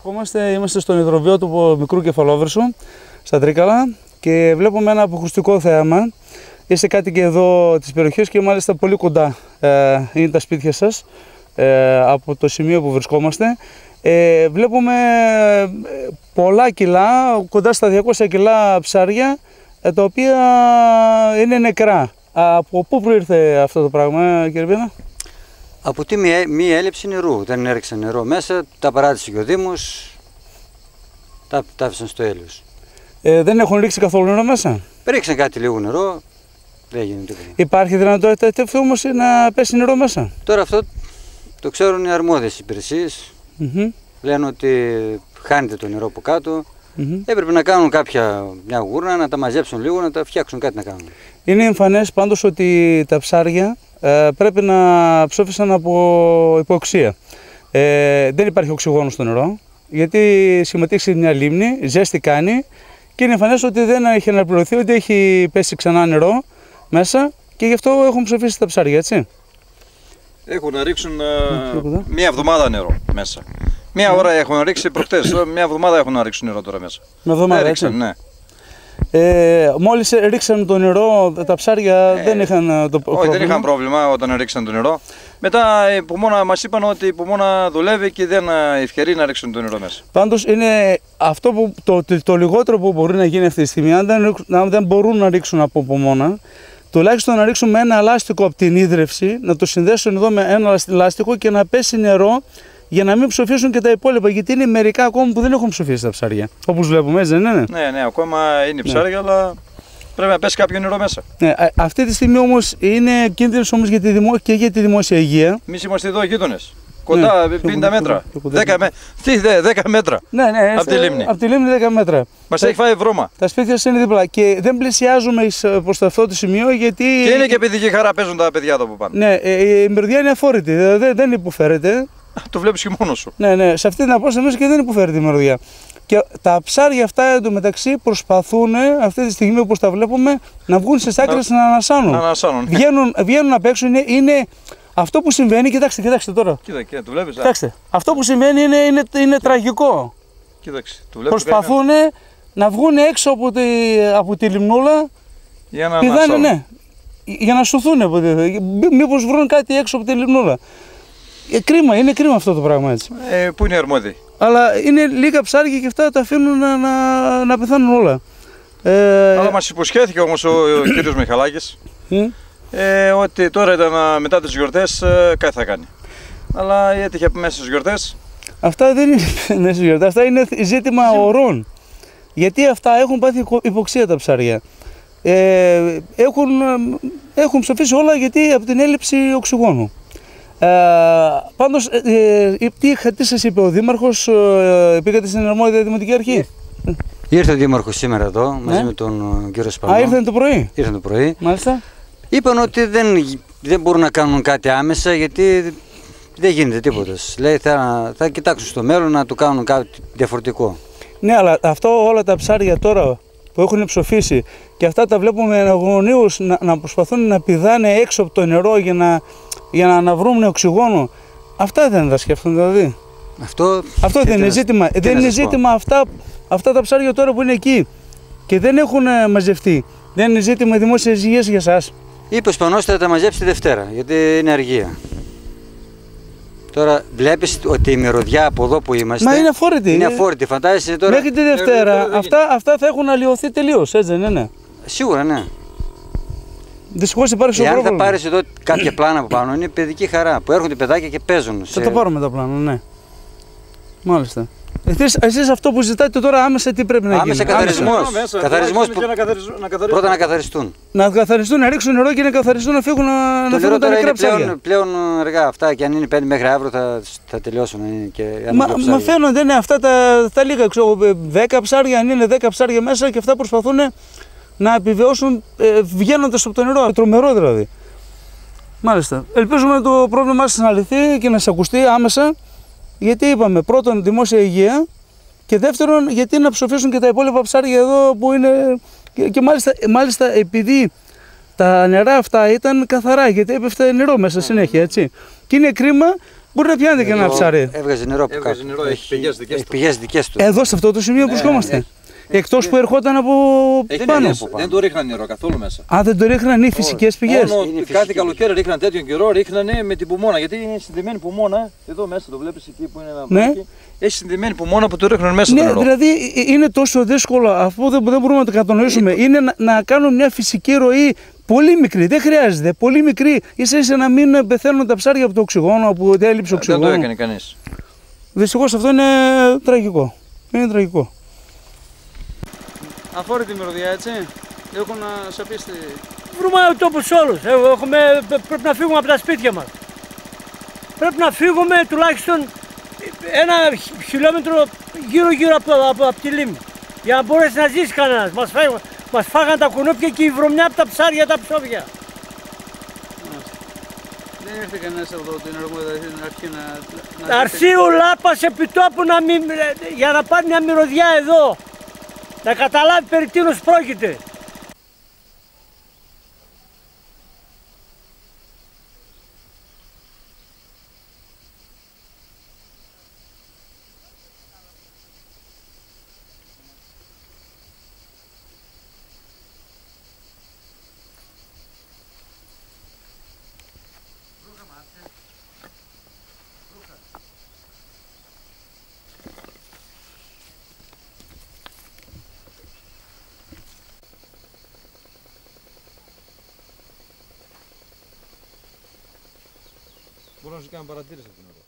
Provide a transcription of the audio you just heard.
Είμαστε στον υδροβιότοπο Μικρού Κεφαλόβρυσου, στα Τρίκαλα, και βλέπουμε ένα αποκρουστικό θέαμα. Είστε κάτοικοι εδώ της περιοχής και μάλιστα πολύ κοντά είναι τα σπίτια σας από το σημείο που βρισκόμαστε. Βλέπουμε πολλά κιλά, κοντά στα 200 κιλά ψάρια, τα οποία είναι νεκρά. Από πού προήρθε αυτό το πράγμα, κύριε Πίνα? Από τη μία έλλειψη νερού. Δεν έριξαν νερό μέσα, τα παράτησε και ο Δήμος, τα άφησαν στο έλεος. Δεν έχουν ρίξει καθόλου νερό μέσα? Ρίξαν κάτι λίγο νερό, δεν έγινε τίποτα. Υπάρχει δυνατότητα όμως να πέσει νερό μέσα? Τώρα αυτό το ξέρουν οι αρμόδιες υπηρεσίες. Λένε ότι χάνεται το νερό από κάτω. Έπρεπε να κάνουν μια γούρνα, να τα μαζέψουν λίγο, να τα φτιάξουν κάτι να κάνουν. Είναι εμφανές πάντως ότι τα ψάρια πρέπει να ψόφισαν από υποοξία. Δεν υπάρχει οξυγόνο στο νερό, γιατί σχηματίσει μια λίμνη, ζέστη κάνει, και είναι εμφανές ότι δεν έχει αναπληρωθεί, ότι έχει πέσει ξανά νερό μέσα, και γι' αυτό έχουν ψοφίσει τα ψάρια, έτσι. Έχουν να ρίξουν μία εβδομάδα νερό μέσα. Μία ώρα έχουν να ρίξει προχτές, μία εβδομάδα έχουν να ρίξουν νερό τώρα μέσα. Μια εβδομάδα, έτσι. Ναι. Μόλις ρίξαν το νερό, τα ψάρια δεν είχαν το πρόβλημα? Όχι, δεν είχαν πρόβλημα όταν ρίξαν το νερό. Μετά η πουμώνα μας είπαν ότι η πουμώνα δουλεύει και δεν ευκαιρεί να ρίξουν το νερό μέσα. Πάντως είναι αυτό που, το λιγότερο που μπορεί να γίνει αυτή τη στιγμή, αν δεν μπορούν να ρίξουν από πουμώνα, τουλάχιστον να ρίξουν με ένα λάστιχο από την ίδρυυση, να το συνδέσουν εδώ με ένα λάστιχο και να πέσει νερό, για να μην ψοφήσουν και τα υπόλοιπα, γιατί είναι μερικά ακόμα που δεν έχουν ψοφήσει τα ψάρια. Όπως βλέπουμε, έτσι δεν είναι? Ναι, ακόμα είναι ψάρια, αλλά πρέπει να πέσει κάποιο νερό μέσα. Ναι, αυτή τη στιγμή όμως είναι κίνδυνος όμως και για τη δημόσια υγεία. Εμείς είμαστε εδώ γείτονες. Κοντά, 50 μέτρα. 10 μέτρα. Ναι, από τη λίμνη. Από τη λίμνη 10 μέτρα. Μας έχει φάει βρώμα. Τα σπίτια σας είναι δίπλα και δεν πλησιάζουμε προς αυτό το σημείο, γιατί. Και είναι και παιδική χαρά, παίζουν τα παιδιά εδώ που πάνε. Ναι, η μυρωδιά είναι αφόρητη, δεν υποφέρεται. Το βλέπεις και μόνος σου. Ναι, σε αυτή την απόσταση μέσα και δεν υποφέρεται η μυρωδιά. Και τα ψάρια αυτά εντωμεταξύ προσπαθούν αυτή τη στιγμή, όπως τα βλέπουμε, να βγουν στις άκρες να ανασάνουν. Βγαίνουν απ' έξω, είναι αυτό που συμβαίνει. Κοιτάξτε τώρα. Κοίτα, το βλέπεις. Κοιτάξτε, αυτό που συμβαίνει είναι τραγικό. Κοίταξε, προσπαθούν να βγουν έξω από τη λιμνούλα. Για να ανασάνουν. Ναι, για να σωθούν. Μήπως βρουν κάτι έξω από τη λιμνούλα. Είναι κρίμα αυτό το πράγμα, έτσι. Πού είναι οι αρμόδιοι? Αλλά είναι λίγα ψάρια και αυτά τα αφήνουν να πεθάνουν όλα. Αλλά μας υποσχέθηκε όμως ο κύριος Μιχαλάκης ότι τώρα ήταν μετά τις γιορτές κάτι θα κάνει. Αλλά έτυχε μέσα στις γιορτές. Αυτά δεν είναι μέσα στις γιορτές, αυτά είναι ζήτημα ορών. Γιατί αυτά έχουν πάθει υποξία τα ψάρια. Έχουν ψοφήσει όλα γιατί από την έλλειψη οξυγόνου. Πάντως, τι σας είπε ο Δήμαρχος, πήγατε στην αρμόδια Δημοτική Αρχή? Ήρθε ο Δήμαρχος σήμερα εδώ, μαζί με τον κύριο Σπανό. Ήρθαν το πρωί? Ήρθαν το πρωί. Μάλιστα. Είπαν ότι δεν μπορούν να κάνουν κάτι άμεσα, γιατί δεν γίνεται τίποτα. Λέει θα κοιτάξουν στο μέλλον να το κάνουν κάτι διαφορετικό. Ναι, αλλά όλα τα ψάρια τώρα που έχουν ψοφήσει και αυτά τα βλέπουμε αγωνίως να προσπαθούν να πηδάνε έξω από το νερό για να βρουν οξυγόνο. Αυτά δεν τα σκέφτονται, δηλαδή? Αυτό δεν είναι ζήτημα. Δεν είναι ζήτημα αυτά τα ψάρια τώρα που είναι εκεί και δεν έχουν μαζευτεί. Δεν είναι ζήτημα δημόσιας υγείας για εσάς? Είπε ο Σπανός θα τα μαζέψει τη Δευτέρα, γιατί είναι αργία. Τώρα βλέπεις ότι η μυρωδιά από εδώ που είμαστε. Μα είναι αφόρητη. Είναι αφόρητη, φαντάζεσαι τώρα. Μέχρι τη Δευτέρα αυτά θα έχουν αλλοιωθεί τελείως, έτσι δεν είναι? Σίγουρα, ναι. Δυστυχώς υπάρχει ο πρόβλημα. Αν θα πάρεις εδώ κάποια πλάνα από πάνω, είναι παιδική χαρά που έρχονται παιδάκια και παίζουν. Θα τα πάρουμε τα πλάνα, ναι. Μάλιστα. Εσείς αυτό που ζητάτε τώρα άμεσα τι πρέπει να γίνει? Άμεσα καθαρισμός. Πρώτα να καθαριστούν. Να καθαριστούν, να ρίξουν νερό και να καθαριστούν, να φύγουν να φύγουν τα νεκρά ψάρια. Πλέον αργά αυτά, και αν είναι 5 μέχρι αύριο θα τελειώσουν. Μα φαίνονται, ναι, αυτά τα λίγα, 10 ψάρια, αν είναι 10 ψάρια μέσα, και αυτά προσπαθούν να επιβιώσουν βγαίνοντας από το νερό. Τρομερό δηλαδή. Μάλιστα. Ελπίζουμε το πρόβλημά σας να λυθεί και να σας ακουστεί άμεσα. Γιατί είπαμε, πρώτον δημόσια υγεία, και δεύτερον γιατί να ψοφήσουν και τα υπόλοιπα ψάρια εδώ που είναι. Και μάλιστα επειδή τα νερά αυτά ήταν καθαρά, γιατί έπεφτε νερό μέσα συνέχεια, έτσι. Και είναι κρίμα Μπορεί να πιάνετε και ένα ψάρι. Έβγαζε νερό από κάτω. Έχει πηγές δικές του. Εδώ σε αυτό το σημείο που βρισκόμαστε. Εκτός που ερχόταν από πάνω. Δεν το ρίχναν νερό καθόλου μέσα. Α, δεν το ρίχναν οι φυσικές πηγές. Κάθε καλοκαίρι ρίχναν τέτοιον καιρό, ρίχνανε με την πουμόνα. Γιατί είναι συνδεμένη πουμόνα. Εδώ μέσα το βλέπεις εκεί που είναι ένα ναι. Έχει συνδεμένη πουμόνα που το ρίχνουν μέσα ναι, το νερό. Δηλαδή είναι τόσο δύσκολο, αφού δεν μπορούμε να το κατανοήσουμε. Είναι να κάνουν μια φυσική ροή πολύ μικρή. Δεν χρειάζεται. Πολύ μικρή. Ίσα-ίσα να μην πεθαίνουν τα ψάρια από το οξυγόνο, από την έλλειψη οξυγόνου. Δεν το έκανε κανείς. Δυστυχώς αυτό είναι τραγικό. Είναι τραγικό. Αφόρητη μυρωδιά, έτσι. Έχω να σαπίστη. Βρούμε τόπους όλους. Πρέπει να φύγουμε από τα σπίτια μας. Πρέπει να φύγουμε τουλάχιστον 1 χιλιόμετρο γύρω από τη λίμνη. Για να μπορέσει να ζήσει κανένας. Μας φάγαν τα κουνούπια και η βρωμιά από τα ψάρια τα ψόβια. Δεν ήρθε κανένας από την αρμόδια να αρχίσει να... Αρσίου λάπας επί τόπου για να πάρει μια μυρωδιά εδώ. Να καταλάβει περί τίνος πρόκειται. Μπορώ να σου κάνω παρατήρηση αυτήν την ώρα.